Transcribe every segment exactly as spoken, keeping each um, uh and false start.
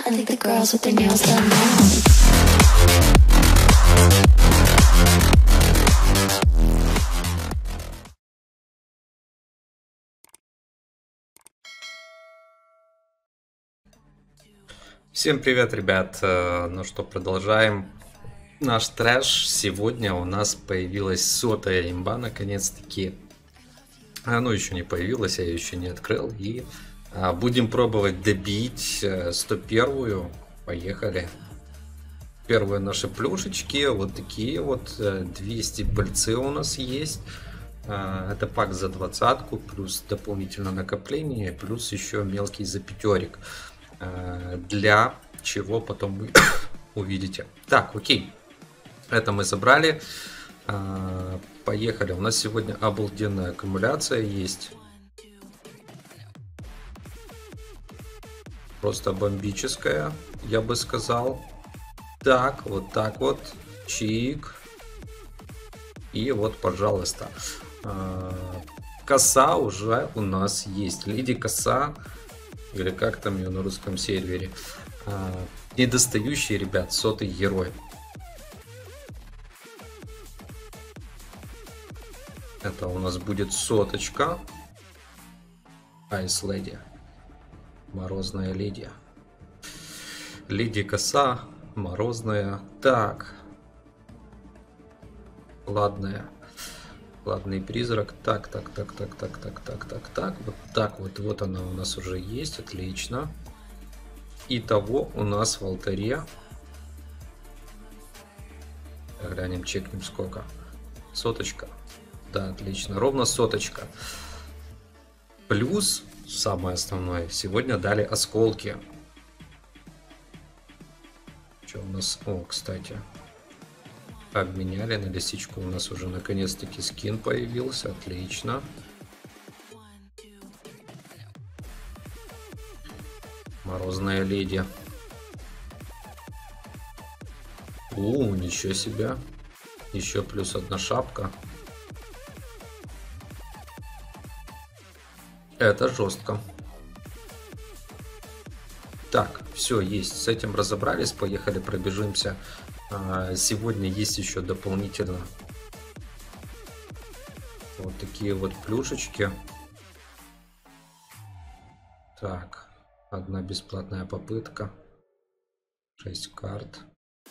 I think the girls with their nails done now. Всем привет, ребят! Ну что, продолжаем наш трэш. Сегодня у нас появилась сотая имба, наконец-таки. Ну, еще не появилась, я ее еще не открыл. И а, будем пробовать добить сто первую. Поехали. Первые наши плюшечки, вот такие вот. двести пыльцы у нас есть. А, это пак за двадцатку, плюс дополнительное накопление, плюс еще мелкий за пятерик. Для чего потом вы увидите. Так, окей. Это мы забрали. Поехали. У нас сегодня обалденная аккумуляция есть. Просто бомбическая, я бы сказал. Так, вот так вот. Чик. И вот, пожалуйста. Коса уже у нас есть. Леди коса. Или как там ее на русском сервере. А, недостающий, ребят, сотый герой. Это у нас будет соточка. Айс Леди. Морозная леди. Леди коса. Морозная. Так. Ладная. Ладный призрак. Так, так, так, так, так, так, так, так, так. Вот так вот. Вот она у нас уже есть. Отлично. Итого у нас в алтаре. Глянем, чекнем сколько. Соточка. Да, отлично. Ровно соточка. Плюс, самое основное, сегодня дали осколки. Что у нас? О, кстати. Обменяли на лисичку. У нас уже наконец-таки скин появился. Отлично. Морозная леди. О, ничего себе. Еще плюс одна шапка. Это жестко. Так, все, есть. С этим разобрались. Поехали, пробежимся. Сегодня есть еще дополнительно вот такие вот плюшечки. Так, одна бесплатная попытка. шесть карт.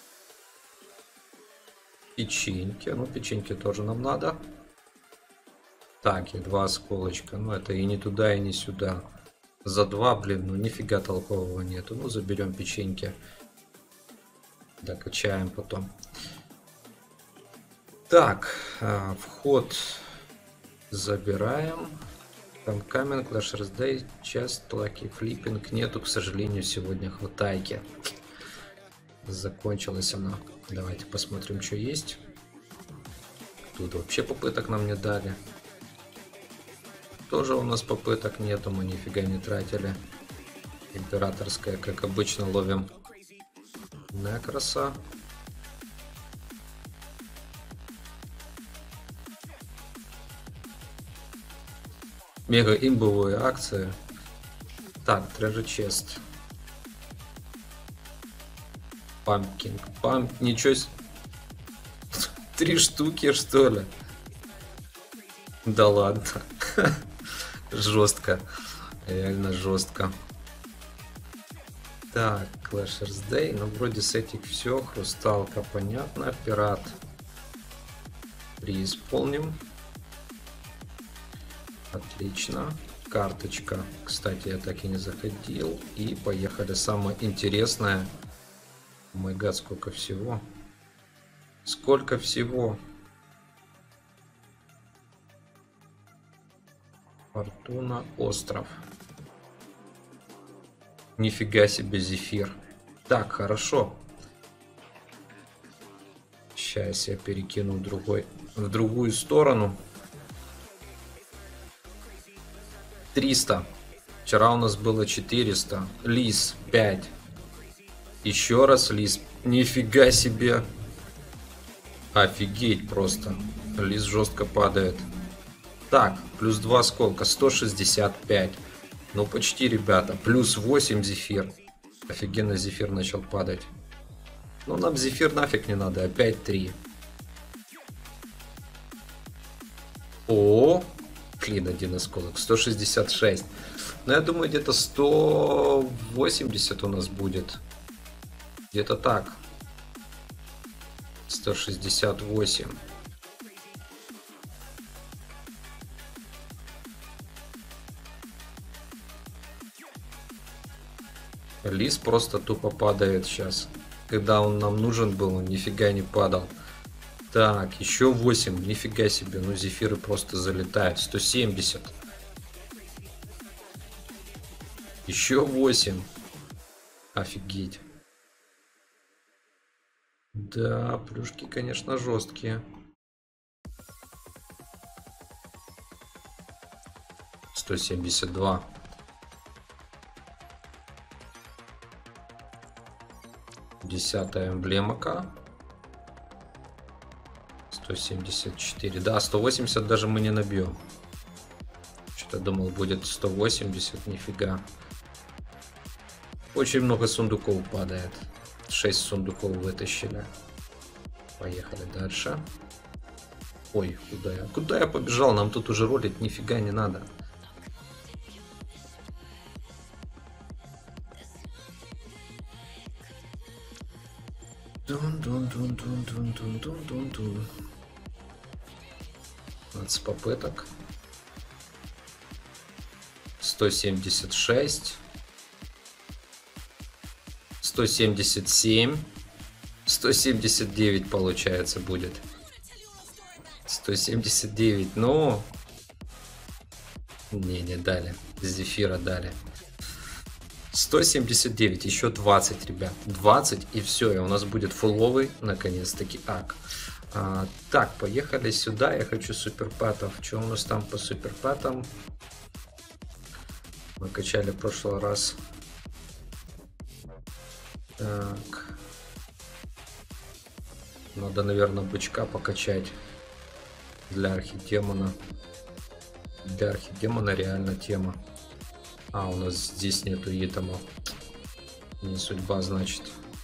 Печеньки. Ну, печеньки тоже нам надо. Так, и два осколочка. Ну, это и не туда, и не сюда. За два, блин, ну нифига толкового нету. Ну, заберем печеньки. Докачаем потом. Так, вход забираем. Там камень, Clash Royale, Chest, Lucky Flipping. Нету, к сожалению, сегодня хватайки. Закончилась она. Давайте посмотрим, что есть. Тут вообще попыток нам не дали. Тоже у нас попыток нету, мы нифига не тратили. Императорская, как обычно, ловим. Некроса. Мега имбовые акции. Так, Treasure Chest. Пампкинг. Памп. Ничего себе. Три штуки, что ли? Да ладно. Жестко. Реально жестко. Так, Clash Royale. Ну, вроде с этих все. Хрусталка, понятно. Пират. Преисполним. Отлично. Карточка. Кстати, я так и не заходил. И поехали. Самое интересное. Мой гад, сколько всего. Сколько всего. Фортуна, остров. Нифига себе зефир. Так, хорошо. Сейчас я перекину в, другой, в другую сторону. триста. Вчера у нас было четыреста. Лис пять. Еще раз лис. Нифига себе. Офигеть просто. Лис жестко падает. Так, плюс два осколка. сто шестьдесят пять. Ну почти, ребята. Плюс восемь зефир. Офигенно, Зефир начал падать. Ну, нам Зефир нафиг не надо. Опять три. О, блин, один осколок. сто шестьдесят шесть. Ну, я думаю, где-то сто восемьдесят у нас будет. Где-то так. сто шестьдесят восемь. Лис просто тупо падает сейчас. Когда он нам нужен был, он нифига не падал. Так, еще восемь. Нифига себе. Ну, Зефиры просто залетают. сто семьдесят. Еще восемь. Офигеть. Да, плюшки, конечно, жесткие. сто семьдесят два. Десятая эмблемака. сто семьдесят четыре. Да, сто восемьдесят даже мы не набьем. Что-то думал, будет сто восемьдесят. Нифига. Очень много сундуков падает. шесть сундуков вытащили. Поехали дальше. Ой, куда я? Куда я побежал? Нам тут уже ролить нифига не надо. Дун-дун-дун-дун-дун-дун-дун-дун-дун. двадцать попыток. сто семьдесят шесть. сто семьдесят семь. сто семьдесят девять получается будет. сто семьдесят девять, но... Не, не дали. Зефира дали. сто семьдесят девять, еще двадцать, ребят. двадцать и все, и у нас будет фуловый, наконец-таки, ак. А, так, поехали сюда. Я хочу суперпатов. Что у нас там по суперпатам? Мы качали в прошлый раз. Так. Надо, наверное, бычка покачать. Для архидемона. Для архидемона реально тема. А, у нас здесь нету итема. Не судьба, значит.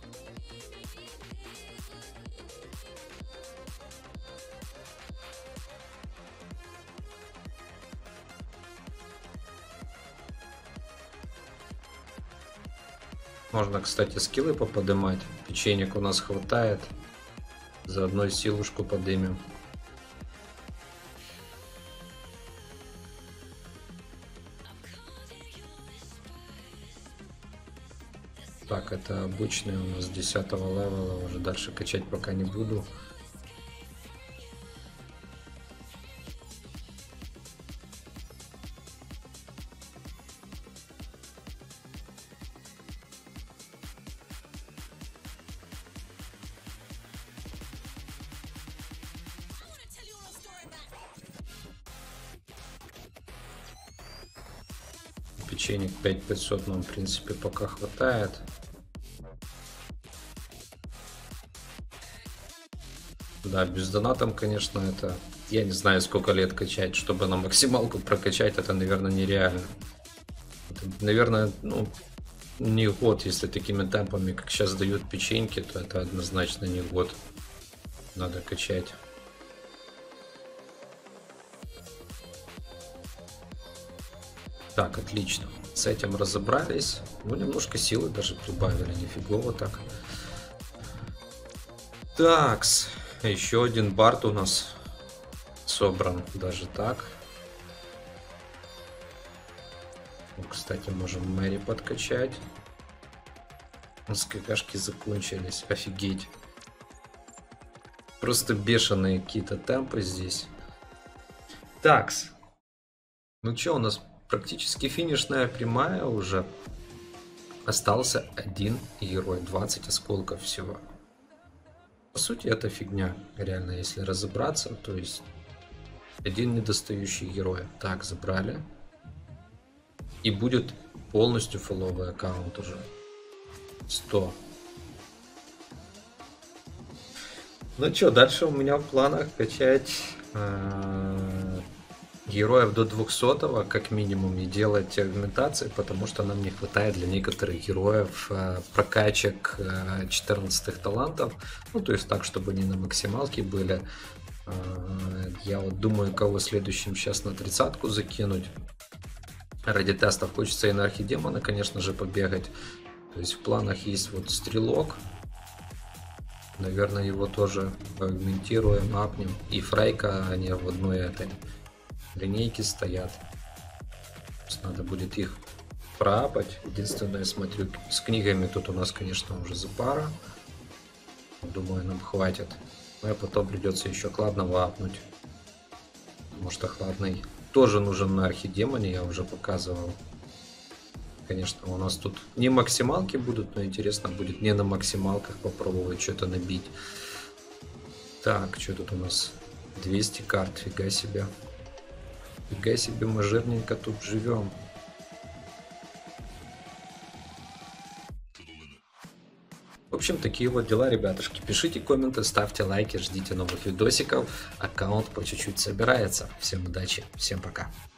Можно, кстати, скиллы поподымать. Печенек у нас хватает. Заодно силушку подымем. Так, это обычный у нас десятого левела. Уже дальше качать пока не буду. Печенек пять пятьсот нам, в принципе, пока хватает. Да, без донатом, конечно, это... Я не знаю, сколько лет качать, чтобы на максималку прокачать, это, наверное, нереально. Это, наверное, ну, не год, если такими темпами, как сейчас дают печеньки, то это однозначно не год. Надо качать. Так, отлично. С этим разобрались. Ну, немножко силы даже прибавили, нифигово так. Такс. Еще один бард у нас собран, даже так. Ну, кстати, можем Мэри подкачать. СККшки закончились, офигеть. Просто бешеные какие-то темпы здесь. Такс. Ну что, у нас практически финишная прямая уже. Остался один герой, двадцать осколков всего. По сути, это фигня, реально, если разобраться. То есть, один недостающий герой. Так, забрали. И будет полностью фуловый аккаунт уже. сто. Ну что, дальше у меня в планах качать э, героев до двухсотого, как минимум, и делать агментации, потому что нам не хватает для некоторых героев э, прокачек э, четырнадцатых талантов. Ну, то есть так, чтобы они на максималке были. Э, я вот думаю, кого следующим сейчас на тридцатку закинуть. Ради тестов хочется и на архидемона, конечно же, побегать. То есть в планах есть вот стрелок. Наверное, его тоже агментируем, апнем. И Фрейка, они в одной этой линейке стоят. Надо будет их проапать. Единственное, я смотрю, с книгами тут у нас, конечно, уже запара. Думаю, нам хватит. Но потом придется еще Хладного апнуть. Потому что Хладный тоже нужен на архидемоне, я уже показывал. Конечно, у нас тут не максималки будут, но интересно будет не на максималках попробовать что-то набить. Так, что тут у нас? двести карт, фига себе. Фига себе, мы жирненько тут живем. В общем, такие вот дела, ребятушки. Пишите комменты, ставьте лайки, ждите новых видосиков. Аккаунт по чуть-чуть собирается. Всем удачи, всем пока.